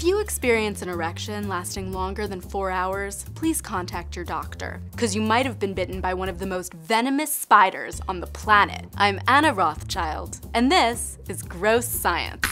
you experience an erection lasting longer than 4 hours, please contact your doctor, because you might have been bitten by one of the most venomous spiders on the planet. I'm Anna Rothschild, and this is Gross Science.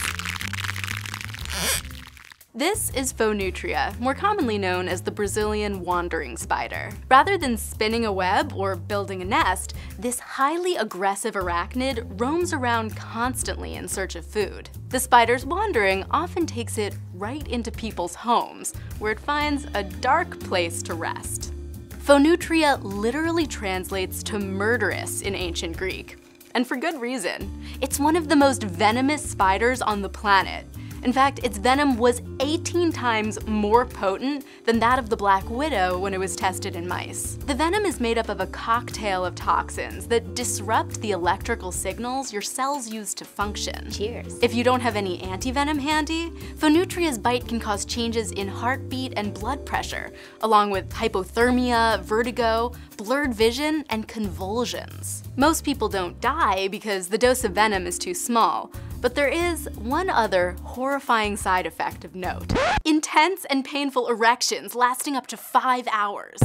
This is Phoneutria, more commonly known as the Brazilian wandering spider. Rather than spinning a web or building a nest, this highly aggressive arachnid roams around constantly in search of food. The spider's wandering often takes it right into people's homes, where it finds a dark place to rest. Phoneutria literally translates to murderous in ancient Greek, and for good reason. It's one of the most venomous spiders on the planet. In fact, its venom was 18 times more potent than that of the black widow when it was tested in mice. The venom is made up of a cocktail of toxins that disrupt the electrical signals your cells use to function. Cheers. If you don't have any antivenom handy, Phoneutria's bite can cause changes in heartbeat and blood pressure, along with hypothermia, vertigo, blurred vision, and convulsions. Most people don't die because the dose of venom is too small, but there is one other horrifying side effect of note: intense and painful erections lasting up to 5 hours.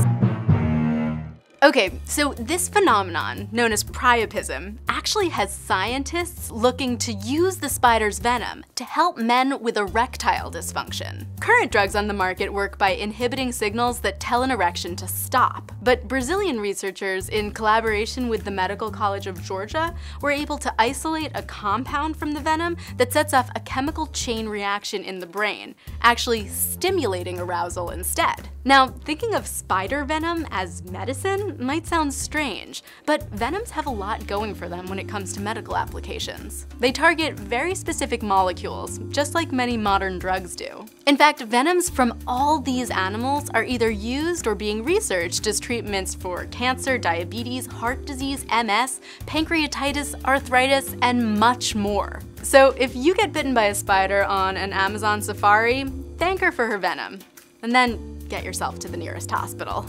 Okay, so this phenomenon, known as priapism, actually has scientists looking to use the spider's venom to help men with erectile dysfunction. Current drugs on the market work by inhibiting signals that tell an erection to stop, but Brazilian researchers, in collaboration with the Medical College of Georgia, were able to isolate a compound from the venom that sets off a chemical chain reaction in the brain, actually stimulating arousal instead. Now, thinking of spider venom as medicine might sound strange, but venoms have a lot going for them when it comes to medical applications. They target very specific molecules, just like many modern drugs do. In fact, venoms from all these animals are either used or being researched as treatments for cancer, diabetes, heart disease, MS, pancreatitis, arthritis, and much more. So if you get bitten by a spider on an Amazon safari, thank her for her venom, and then get yourself to the nearest hospital.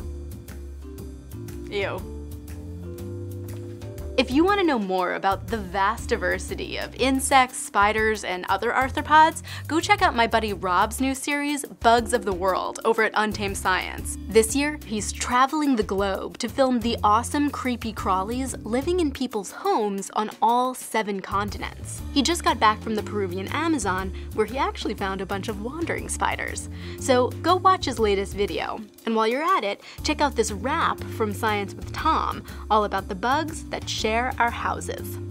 Ew. If you want to know more about the vast diversity of insects, spiders, and other arthropods, go check out my buddy Rob's new series, Bugs of the World, over at Untamed Science. This year, he's traveling the globe to film the awesome creepy crawlies living in people's homes on all 7 continents. He just got back from the Peruvian Amazon, where he actually found a bunch of wandering spiders. So go watch his latest video. And while you're at it, check out this rap from Science with Tom, all about the bugs that share our houses.